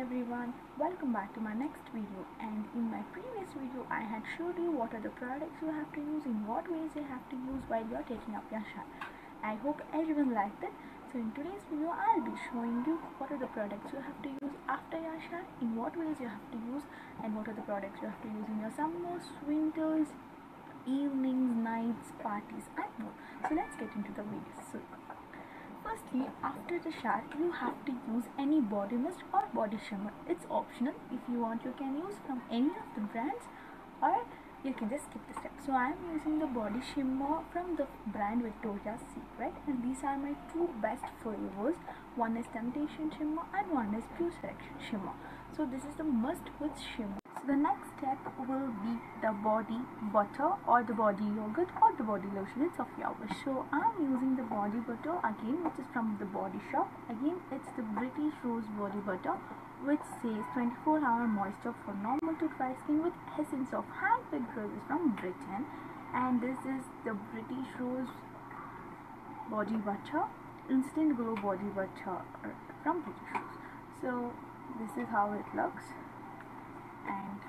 everyone, welcome back to my next video. And in my previous video I had showed you what are the products you have to use, in what ways you have to use while you are taking up your shower. I hope everyone liked it. So in today's video I'll be showing you what are the products you have to use after your shower, in what ways you have to use, and what are the products you have to use in your summers, winters, evenings, nights, parties and more. So let's get into the video. So firstly, after the shower, you have to use any body mist or body shimmer. It's optional. If you want, you can use from any of the brands, or you can just skip the step. So I am using the body shimmer from the brand Victoria's Secret, and these are my two best flavors. One is Temptation Shimmer and one is Pure Selection Shimmer. So this is the must with shimmer. So the next step will be the body butter or the body yogurt or the body lotion. It's of your wish. So I'm using the body butter again, which is from the Body Shop. Again, it's the British Rose body butter, which says 24-hour moisture for normal to dry skin with essence of hand-picked roses from Britain. And this is the British Rose body butter, instant glow body butter from British Rose. So this is how it looks, and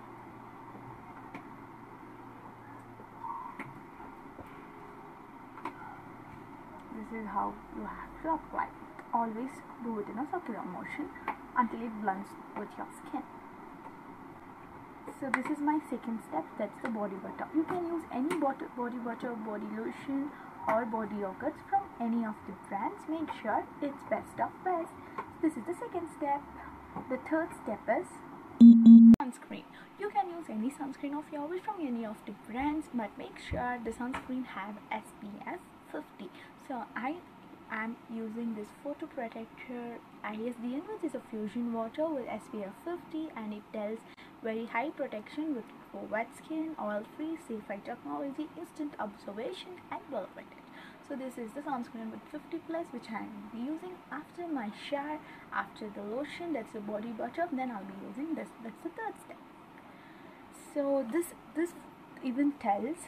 this is how you have to apply it. Always do it in a circular motion until it blends with your skin. So this is my second step, that's the body butter. You can use any body butter, body lotion or body yogurts from any of the brands. Make sure it's best of best. This is the second step. The third step is sunscreen. You can use any sunscreen of your wish from any of the brands, but make sure the sunscreen have SPF 50. So I am using this photo protector ISDN, which is a fusion water with SPF 50, and it tells very high protection with for wet skin, oil free, safe eye technology, instant observation and well rated. So this is the sunscreen with 50 plus, which I will be using after my shower. After the lotion, that's the body butter, then I'll be using this. That's the third step. So this even tells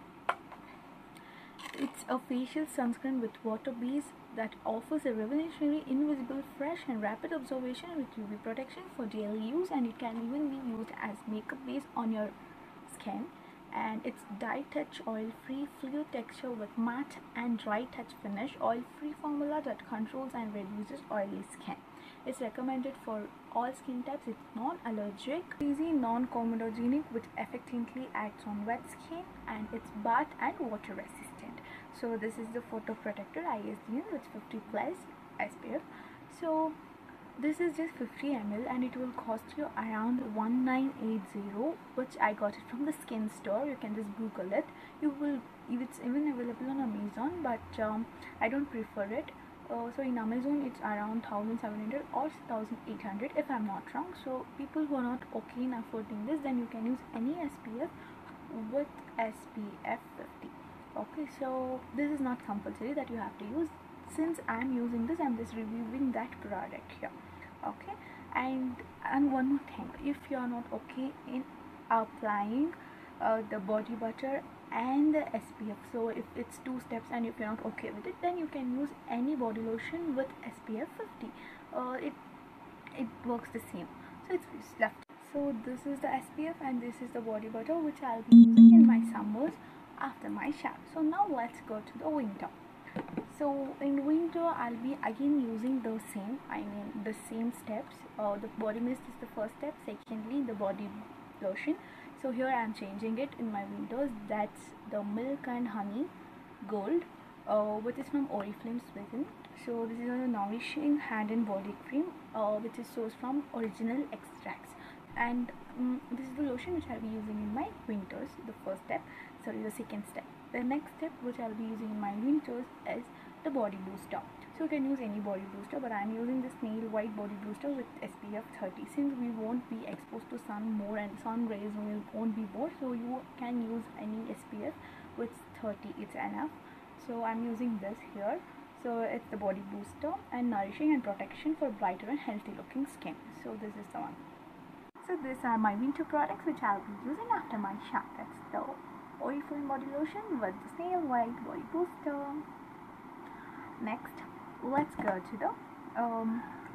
it's a facial sunscreen with water base that offers a revolutionary, invisible, fresh and rapid absorption with UV protection for daily use, and it can even be used as makeup base on your skin. And it's dye touch, oil free, fluid texture with matte and dry touch finish, oil free formula that controls and reduces oily skin. It's recommended for all skin types. It's non-allergic, easy, non-comedogenic, which effectively acts on wet skin, and it's bath and water resistant. So this is the photo protector ISDN with 50 plus SPF. So this is just 50 ml and it will cost you around 1980, which I got it from the Skin Store. You can just Google it. It's even available on Amazon, but I don't prefer it. So in Amazon it's around 1700 or 1800 if I'm not wrong. So people who are not okay in affording this, then you can use any SPF with SPF 50. Okay, so this is not compulsory that you have to use. Since I'm using this, I'm just reviewing that product here. Okay, and one more thing, if you are not okay in applying the body butter and the SPF, so if it's two steps and if you're not okay with it, then you can use any body lotion with SPF 50. It works the same. So it's left. So this is the SPF and this is the body butter, which I'll be using in my summers after my shower. So now let's go to the winter. So in winter I'll be again using the same steps. The body mist is the first step. Secondly, the body lotion. So here I am changing it in my winters. That's the Milk and Honey Gold, which is from Oriflame Sweden. So this is a nourishing hand and body cream, which is sourced from original extracts. And this is the lotion which I'll be using in my winters. The second step. The next step which I'll be using in my winters is the body booster. So you can use any body booster, but I'm using the Snail White body booster with SPF 30. Since we won't be exposed to sun more and sun rays won't be more, so you can use any SPF with 30. It's enough. So I'm using this here. So it's the body booster and nourishing and protection for brighter and healthy looking skin. So this is the one. So these are my winter products which I'll be using after my shower. That's the Oriflame body lotion with the Snail White body booster. Next, let's go to the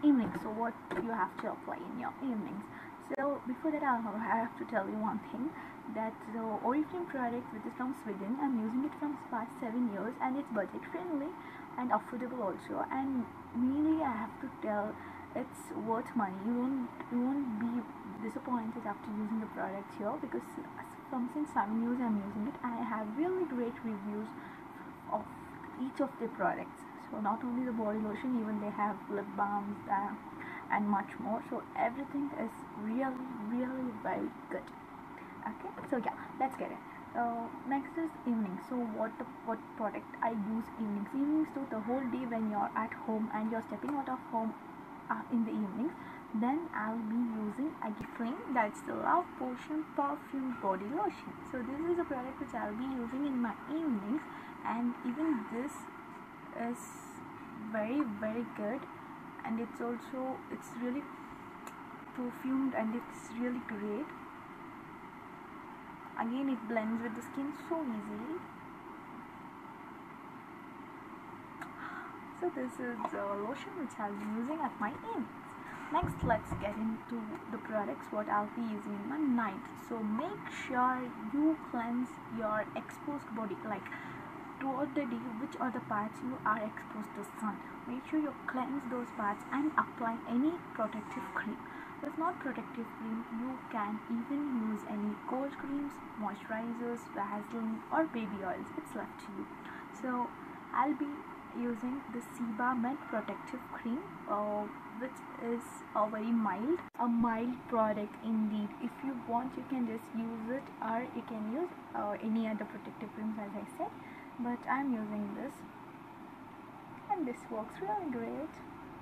evenings. So what you have to apply in your evenings. So before that, I have to tell you one thing, that the Oriflame product, which is from Sweden, I'm using it from past 7 years, and it's budget friendly and affordable also. And really, I have to tell, it's worth money. You won't be disappointed after using the product here, because from since 7 years I'm using it. I have really great reviews of each of the products. So not only the body lotion, even they have lip balms and much more. So everything is really very good. Okay, so yeah, let's get it. Next is evening. So what product I use evenings? Evenings, so the whole day when you're at home and you're stepping out of home in the evenings, then I'll be using Agiflame, that's the Love Potion Perfume Body Lotion. So this is a product which I'll be using in my evenings, and even this is very good, and it's really perfumed and it's really great. Again, it blends with the skin so easily. So this is the lotion which I'll be using at my evenings. Next, let's get into the products what I'll be using in my night. So make sure you cleanse your exposed body, like throughout the day, which are the parts you are exposed to sun. Make sure you cleanse those parts and apply any protective cream. If not protective cream, you can even use any cold creams, moisturizers, Vaseline or baby oils. It's left to you. So I'll be using the Sebamed protective cream, which is a mild product indeed. If you want, you can just use it, or you can use any other protective creams, as I said, but I'm using this, and this works really great.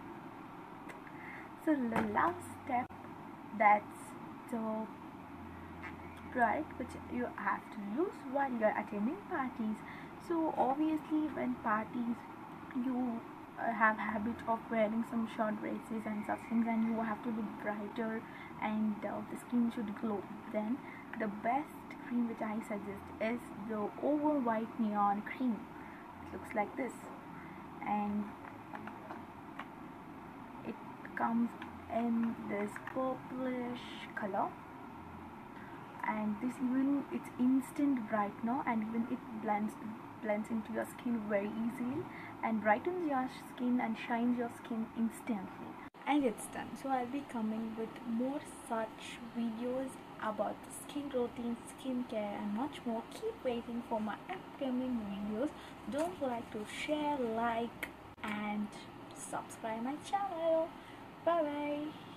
So the last step, that's the product which you have to use while you're attending parties. So obviously, when parties, you have habit of wearing some short dresses and such things, and you have to look brighter, and the skin should glow. Then the best cream which I suggest is the Over White Neon Cream. It looks like this, and it comes in this purplish color, and this, even it's instant brightener, and even it blends into your skin very easily and brightens your skin and shines your skin instantly. And it's done. So I'll be coming with more such videos about the skin routine, skincare and much more. Keep waiting for my upcoming videos. Don't forget to share, like and subscribe my channel. Bye bye.